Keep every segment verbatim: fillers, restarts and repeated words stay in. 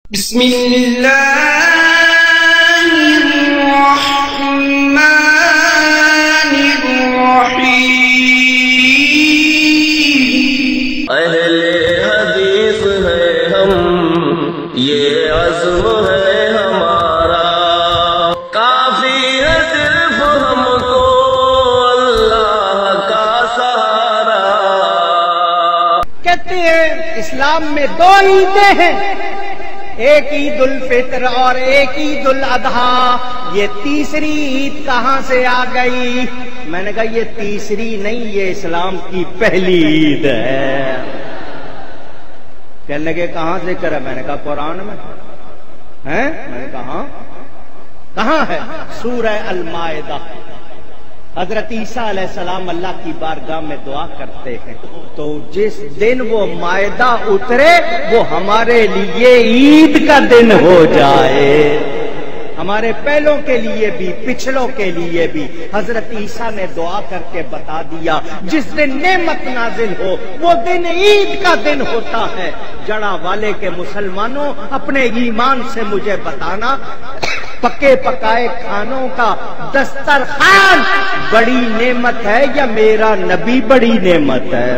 بسم اللہ الرحمن الرحیم۔ اہل حدیث ہے ہم، یہ عزم ہے ہمارا، کافی ہے صرف ہم کو اللہ کا سہارا۔ کہتے ہیں اسلام میں دو عیدیں ہیں، ایک عید الفطر اور ایک عید الاضحیٰ۔ یہ تیسری عید کہاں سے آ گئی؟ میں نے کہا یہ تیسری نہیں، یہ اسلام کی پہلی عید ہے۔ کہنے لگے کہاں ذکر ہے؟ میں نے کہا قرآن میں ہے۔ میں نے کہا کہاں ہے؟ سورہ المائدہ۔ حضرت عیسیٰ علیہ السلام اللہ کی بارگاہ میں دعا کرتے ہیں تو جس دن وہ مائدہ اترے وہ ہمارے لیے عید کا دن ہو جائے، ہمارے پہلوں کے لیے بھی پچھلوں کے لیے بھی۔ حضرت عیسیٰ نے دعا کر کے بتا دیا جس دن نعمت نازل ہو وہ دن عید کا دن ہوتا ہے۔ جڑا والے کے مسلمانوں اپنے ایمان سے مجھے بتانا، پکے پکائے کھانوں کا دسترخوان بڑی نعمت ہے یا میرا نبی بڑی نعمت ہے؟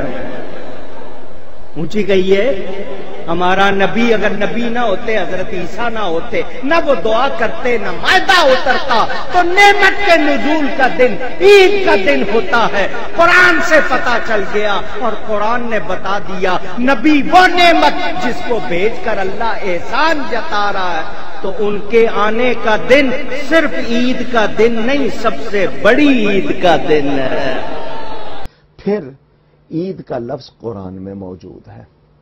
اونچی گئی ہے۔ ہمارا نبی اگر نبی نہ ہوتے، حضرت عیسیٰ نہ ہوتے، نہ وہ دعا کرتے، نہ مائدہ اترتا، تو نعمت کے نزول کا دن عید کا دن ہوتا ہے۔ قرآن سے پتا چل گیا اور قرآن نے بتا دیا نبی وہ نعمت جس کو بھیج کر اللہ احسان جتا رہا ہے، تو ان کے آنے کا دن صرف عید کا دن نہیں، سب سے بڑی عید کا دن ہے۔ پھر عید کا لفظ قرآن میں موجود ہے۔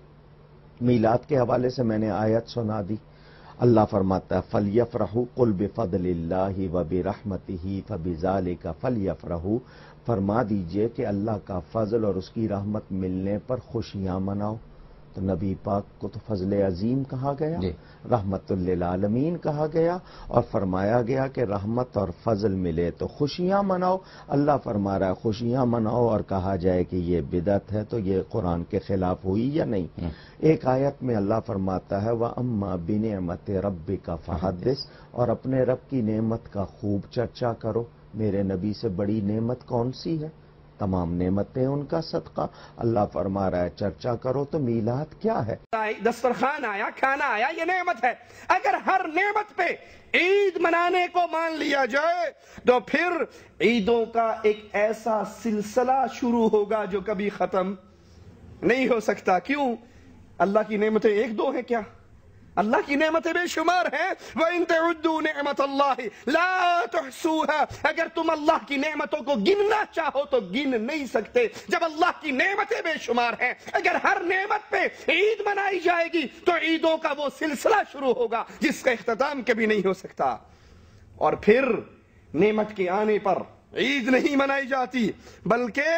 میلاد کے حوالے سے میں نے آیت سنا دی۔ اللہ فرماتا ہے فَلْيَفْرَحُوا قُلْ بِفَضْلِ اللَّهِ وَبِرَحْمَتِهِ فَبِذَلِكَ فَلْيَفْرَحُوا۔ فرما دیجئے کہ اللہ کا فضل اور اس کی رحمت ملنے پر خوشیاں مناؤ۔ تو نبی پاک کو تو فضل عظیم کہا گیا، رحمت للعالمین کہا گیا، اور فرمایا گیا کہ رحمت اور فضل ملے تو خوشیاں مناؤ۔ اللہ فرما رہا ہے خوشیاں مناؤ اور کہا جائے کہ یہ بدعت ہے، تو یہ قرآن کے خلاف ہوئی یا نہیں؟ ایک آیت میں اللہ فرماتا ہے وَأَمَّا بِنِعْمَتِ رَبِّكَ فَحَدِّثْ، اور اپنے رب کی نعمت کا خوب چرچا کرو۔ میرے نبی سے بڑی نعمت کون سی ہے؟ تمام نعمتیں ان کا صدقہ۔ اللہ فرما رہا ہے چرچا کرو۔ تو میلاد کیا ہے؟ دسترخوان آیا، کھانا آیا، یہ نعمت ہے۔ اگر ہر نعمت پہ عید منانے کو مان لیا جائے تو پھر عیدوں کا ایک ایسا سلسلہ شروع ہوگا جو کبھی ختم نہیں ہو سکتا۔ کیوں؟ اللہ کی نعمتیں ایک دو ہیں کیا؟ اللہ کی نعمتیں بے شمار ہیں۔ وَإِن تَعُدُّوا نِعْمَةَ اللَّهِ لَا تُحْصُوهَا، اگر تم اللہ کی نعمتوں کو گننا چاہو تو گن نہیں سکتے۔ جب اللہ کی نعمتیں بے شمار ہیں، اگر ہر نعمت پہ عید منائی جائے گی تو عیدوں کا وہ سلسلہ شروع ہوگا جس کا اختتام کبھی نہیں ہو سکتا۔ اور پھر نعمت کے آنے پر عید نہیں منائی جاتی، بلکہ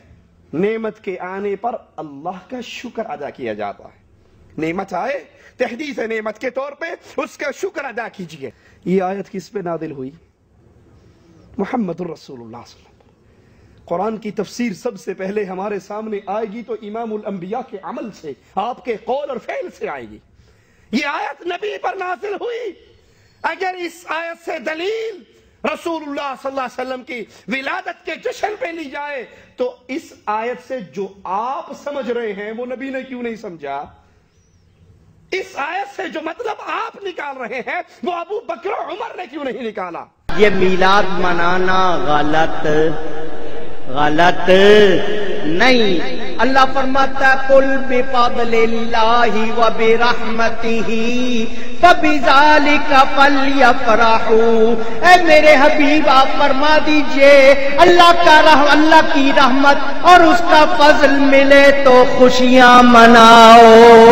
نعمت کے آنے پر اللہ کا شکر ادا کیا جاتا ہے۔ نعمت آئے، تحدیث نعمت کے طور پہ اس کا شکر ادا کیجئے۔ یہ آیت کس پہ نازل ہوئی؟ محمد الرسول اللہ صلی اللہ علیہ وسلم۔ قرآن کی تفسیر سب سے پہلے ہمارے سامنے آئے گی تو امام الانبیاء کے عمل سے، آپ کے قول اور فعل سے آئے گی۔ یہ آیت نبی پر نازل ہوئی۔ اگر اس آیت سے دلیل رسول اللہ صلی اللہ علیہ وسلم کی ولادت کے جشن پہ لی جائے تو اس آیت سے جو آپ سمجھ رہے ہیں وہ نبی نے کیوں نہیں سمجھا؟ اس آیت سے جو مطلب آپ نکال رہے ہیں وہ ابو بکر و عمر نے کیوں نہیں نکالا؟ یہ میلاد منانا غلط غلط نہیں۔ اللہ فرماتا ہے قُلْ بِفَضْلِ اللَّهِ وَبِرَحْمَتِهِ فَبِذَلِكَ فَلْيَفْرَحُوا۔ اے میرے حبیب آپ فرما دیجئے اللہ کا رحم اللہ کی رحمت اور اس کا فضل ملے تو خوشیاں مناؤ۔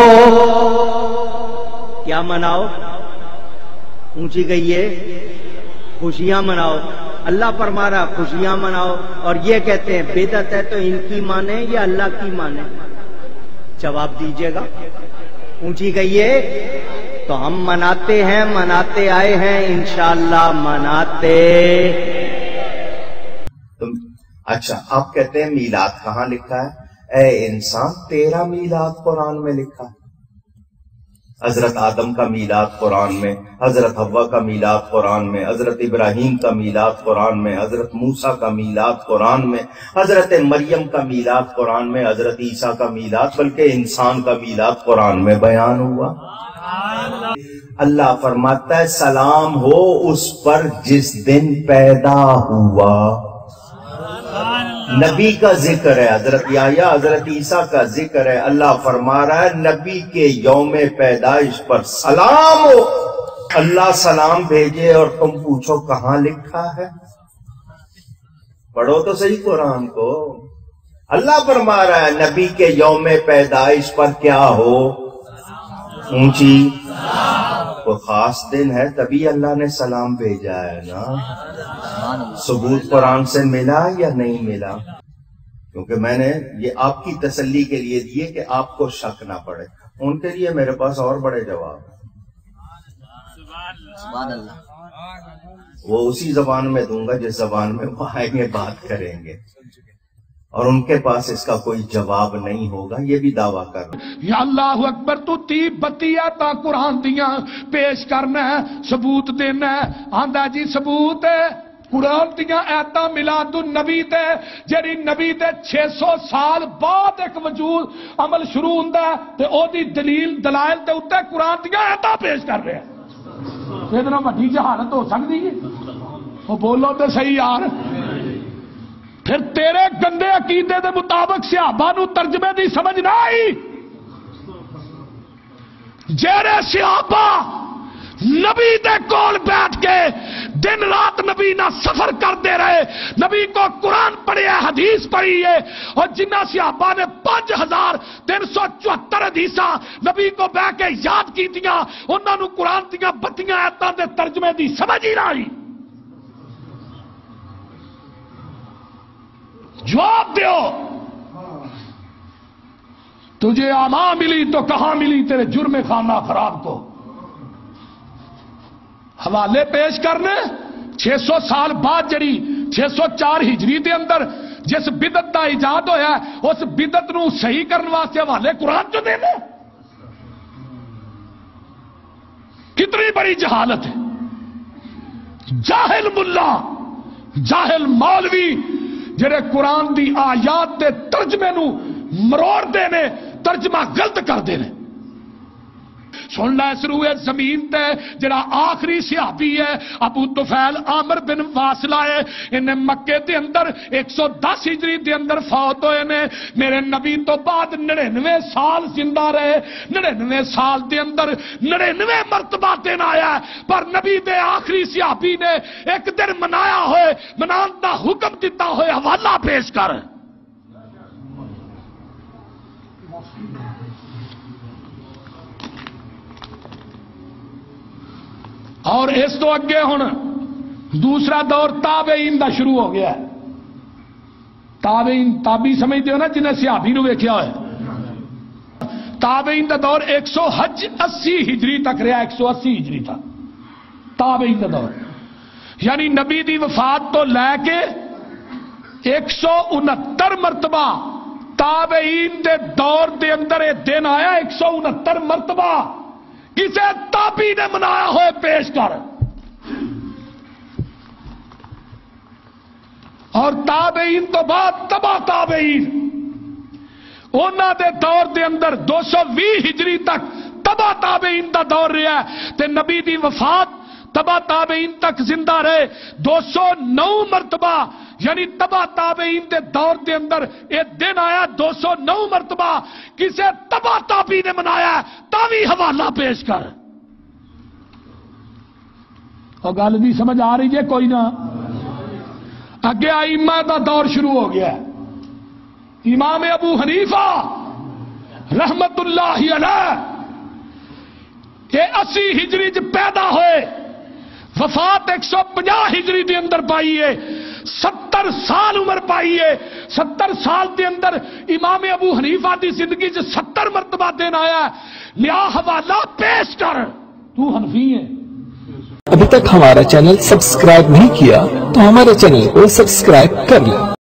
کیا مناؤ؟ اونچی گئی ہے، خوشیاں مناؤ۔ اللہ فرما رہا خوشیاں مناؤ، اور یہ کہتے ہیں بدعت ہے، تو ان کی مانے یا اللہ کی مانے؟ جواب دیجئے گا۔ اونچی گئی ہے تو ہم مناتے ہیں، مناتے آئے ہیں، انشاءاللہ مناتے۔ اچھا، آپ کہتے ہیں میلاد کہاں لکھا ہے؟ اے انسان، تیرا میلاد قرآن میں لکھا ہے۔ حضرت آدم کا میلاد قرآن میں، حضرت حوا کا میلاد قرآن میں، حضرت ابراہیم کا میلاد قرآن میں، حضرت موسیٰ کا میلاد قرآن میں، حضرت مریم کا میلاد قرآن میں، حضرت عیسیٰ کا میلاد بلکہ انسان کا میلاد قرآن میں بیان ہوا۔ اللہ فرماتا ہے سلام ہو اس پر جس دن پیدا ہوا۔ نبی کا ذکر ہے، حضرت یحییٰ حضرت عیسیٰ کا ذکر ہے، اللہ فرما رہا ہے نبی کے یوم پیدائش پر سلام ہو۔ اللہ سلام بھیجے اور تم پوچھو کہاں لکھا ہے؟ پڑھو تو صحیح قرآن کو۔ اللہ فرما رہا ہے نبی کے یوم پیدائش پر کیا ہو؟ اونچی کوئی خاص دن ہے تبھی اللہ نے سلام بھیجا ہے نا۔ ثبوت قرآن سے ملا یا نہیں ملا؟ کیونکہ میں نے یہ آپ کی تسلی کے لیے دیے کہ آپ کو شک نہ پڑے، ان کے لیے میرے پاس اور بڑے جواب ہیں۔ وہ اسی زبان میں دوں گا جس زبان میں وہ آئیں گے بات کریں گے، اور ان کے پاس اس کا کوئی جواب نہیں ہوگا، یہ بھی دعویٰ کر یا اللہ اکبر۔ تو تی بتی آتا قرآن دیاں پیش کرنا ہے، ثبوت دینا ہے، آندا جی ثبوت ہے قرآن دیاں ایتا میلاد النبی تے جڑی نبی دے چھ سو سال بعد ایک وجود عمل شروع ہوندا ہے تے او دی دلیل دلائل تے اوتے قرآن دیاں ایتا پیش کر رہے ہیں۔ ادنا وڈی جہالت ہو سکتی ہے؟ وہ بولو تے صحیح یار۔ پھر تیرے گندے عقیدے دے مطابق صحابہ نو ترجمے دی سمجھ نہ آئی؟ جیڑے صحابہ نبی دے کول بیٹھ کے دن رات نبی نہ سفر کرتے رہے، نبی کو قرآن پڑھے حدیث پڑھی ہے، اور جنہ صحابہ نے پانچ ہزار تین سو چوہتر حدیثاں نبی کو بہ کے یاد کی دیا، انہوں نے قرآن دیا بتیاں آیتاں دے ترجمے دی سمجھ ہی نہ آئی۔ جواب دیو، تجھے آما ملی تو کہاں ملی تیرے جرم خانہ خراب کو؟ حوالے پیش کرنے چھ سو سال بعد جڑی چھ سو چار ہجری دے اندر جس بدعت دا ایجاد ہویا ہے اس بدعت نو صحیح کرنے واسطے حوالے قرآن چ دے دے۔ کتنی بڑی جہالت ہے۔ جاہل ملا، جاہل مولوی جڑے قرآن دی آیات دے ترجمے نو مروڑ دے نے، ترجمہ غلط کر دے نے۔ سن لے اس روئے زمین تے جڑا آخری صحابی ہے ابو طفیل عامر بن واصلہ ہے، انہیں مکے دے اندر ایک سو دس ہجری دے اندر فوت ہوئے نے۔ میرے نبی تو بعد نڑینوے سال زندہ رہے، نڑینوے سال دے اندر نڑینوے مرتبہ دن آیا ہے، پر نبی دے آخری صحابی نے ایک دن منایا ہوئے، منان دا حکم دیتا ہوئے حوالہ پیش کر۔ اور اس تو اگے ہن دوسرا دور تابعین دا شروع ہو گیا ہے۔ تابعین تابعی سمجھتے ہو نا جنہیں صحابی نو ویکھیا ہوئے۔ تابعین دا دور ایک سو حج اسی ہجری تک رہا، ایک سو اسی ہجری تک تابعین دا دور، یعنی نبی دی وفات تو لے کے ایک سو انہتر مرتبہ تابعین دے دور دے اندر یہ دن آیا، ایک سو انہتر مرتبہ کسے تابعی نے منایا ہوئے پیش کر۔ اور تابعین تو بعد تبا تابعین انہاں دے دور دے اندر دو سو وی ہجری تک تبا تابعین دا دور رہا ہے، تے نبی دی وفات تبا تابعین تک زندہ رہے دو سو نو مرتبہ، یعنی تبا تابعین دے دور دے اندر ایک دن آیا دو سو نو مرتبہ کسے تبا تابعی نے منایا ہے، تاوی حوالہ پیش کر۔ اور گل بھی سمجھ آ رہی ہے کوئی نہ؟ اگے ائمہ دا دور شروع ہو گیا ہے۔ امام ابو حنیفہ رحمت اللہ علیہ کہ اسی ہجری چ پیدا ہوئے، وفات ایک سو پنجا ہجری دے اندر پائی ہے، ستر سال عمر پائی ہے۔ ستر سال دے اندر امام ابو حنیفہ دی زندگی سے ستر مرتبہ دن آیا ہے، لیا حوالہ پیش کر۔ تو حنفی ہے؟ ابھی تک ہمارا چینل سبسکرائب نہیں کیا تو ہمارے چینل کو سبسکرائب کر لیں۔